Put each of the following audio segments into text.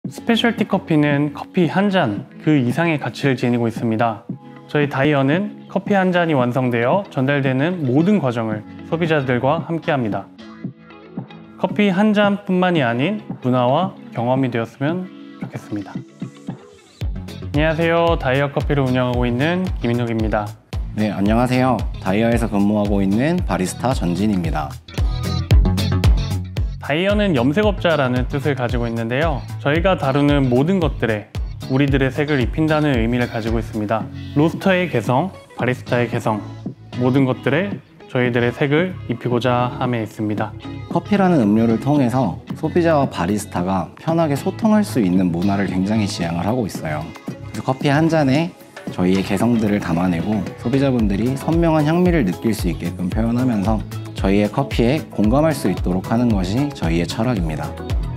스페셜티 커피는 커피 한 잔 그 이상의 가치를 지니고 있습니다. 저희 다이어는 커피 한 잔이 완성되어 전달되는 모든 과정을 소비자들과 함께합니다. 커피 한 잔뿐만이 아닌 문화와 경험이 되었으면 좋겠습니다. 안녕하세요. 다이어 커피를 운영하고 있는 김인욱입니다. 네, 안녕하세요. 다이어에서 근무하고 있는 바리스타 전진입니다. 다이어는 염색업자라는 뜻을 가지고 있는데요. 저희가 다루는 모든 것들에 우리들의 색을 입힌다는 의미를 가지고 있습니다. 로스터의 개성, 바리스타의 개성, 모든 것들에 저희들의 색을 입히고자 함에 있습니다. 커피라는 음료를 통해서 소비자와 바리스타가 편하게 소통할 수 있는 문화를 굉장히 지향을 하고 있어요. 그래서 커피 한 잔에 저희의 개성들을 담아내고 소비자분들이 선명한 향미를 느낄 수 있게끔 표현하면서 저희의 커피에 공감할 수 있도록 하는 것이 저희의 철학입니다.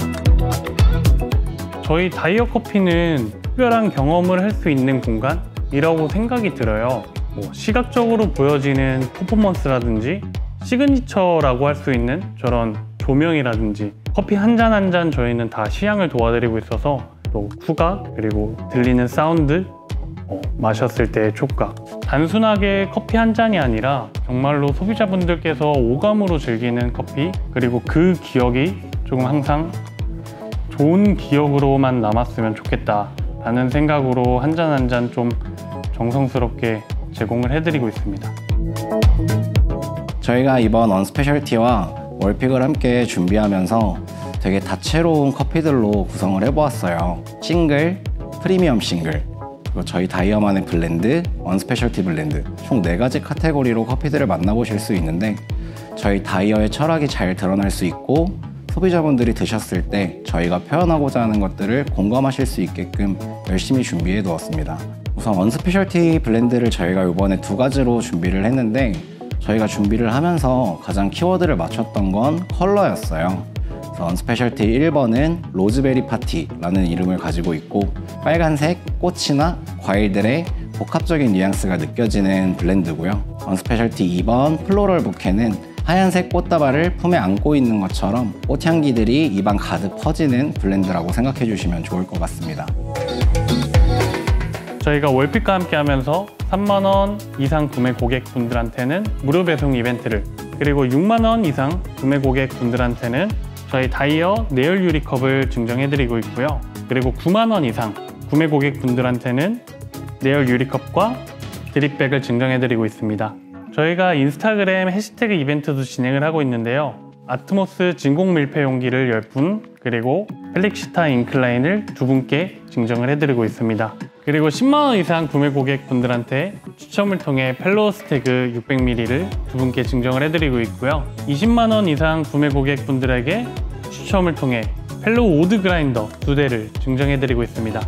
저희 다이어 커피는 특별한 경험을 할 수 있는 공간이라고 생각이 들어요. 시각적으로 보여지는 퍼포먼스라든지 시그니처라고 할 수 있는 저런 조명이라든지 커피 한 잔 한 잔 저희는 다 시향을 도와드리고 있어서 또 후각 그리고 들리는 사운드, 마셨을 때의 촉각, 단순하게 커피 한 잔이 아니라 정말로 소비자분들께서 오감으로 즐기는 커피, 그리고 그 기억이 조금 항상 좋은 기억으로만 남았으면 좋겠다 라는 생각으로 한 잔 한 잔 좀 정성스럽게 제공을 해드리고 있습니다. 저희가 이번 언스페셜티와 월픽을 함께 준비하면서 되게 다채로운 커피들로 구성을 해보았어요. 싱글, 프리미엄 싱글, 그리고 저희 다이어만의 블렌드, 언스페셜티 블렌드, 총 4가지 카테고리로 커피들을 만나보실 수 있는데 저희 다이어의 철학이 잘 드러날 수 있고 소비자분들이 드셨을 때 저희가 표현하고자 하는 것들을 공감하실 수 있게끔 열심히 준비해 두었습니다. 우선 언스페셜티 블렌드를 저희가 이번에 2가지로 준비를 했는데 저희가 준비를 하면서 가장 키워드를 맞췄던 건 컬러였어요. 그래서 언스페셜티 1번은 로즈베리 파티라는 이름을 가지고 있고 빨간색, 꽃이나 과일들의 복합적인 뉘앙스가 느껴지는 블렌드고요. 언스페셜티 2번 플로럴 부케는 하얀색 꽃다발을 품에 안고 있는 것처럼 꽃향기들이 입안 가득 퍼지는 블렌드라고 생각해 주시면 좋을 것 같습니다. 저희가 월픽과 함께 하면서 3만 원 이상 구매 고객분들한테는 무료 배송 이벤트를, 그리고 6만 원 이상 구매 고객분들한테는 저희 다이어 내열 유리컵을 증정해드리고 있고요. 그리고 9만 원 이상 구매 고객분들한테는 내열 유리컵과 드립백을 증정해드리고 있습니다. 저희가 인스타그램 해시태그 이벤트도 진행을 하고 있는데요. 아트모스 진공 밀폐 용기를 10분, 그리고 펠릭시타 인클라인을 2분께 증정을 해드리고 있습니다. 그리고 10만 원 이상 구매 고객분들한테 추첨을 통해 펠로우스 태그 600ml를 2분께 증정을 해드리고 있고요. 20만 원 이상 구매 고객분들에게 추첨을 통해 펠로우 오드 그라인더 2대를 증정해드리고 있습니다.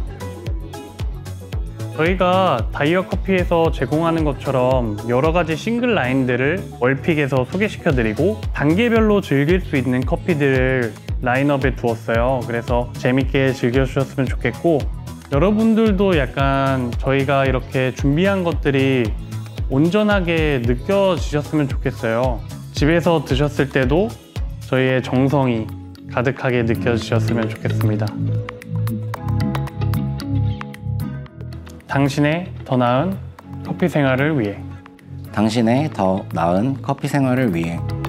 저희가 다이어 커피에서 제공하는 것처럼 여러 가지 싱글 라인들을 월픽에서 소개시켜드리고 단계별로 즐길 수 있는 커피들을 라인업에 두었어요. 그래서 재밌게 즐겨주셨으면 좋겠고, 여러분들도 약간 저희가 이렇게 준비한 것들이 온전하게 느껴지셨으면 좋겠어요. 집에서 드셨을 때도 저희의 정성이 가득하게 느껴지셨으면 좋겠습니다. 당신의 더 나은 커피 생활을 위해. 당신의 더 나은 커피 생활을 위해.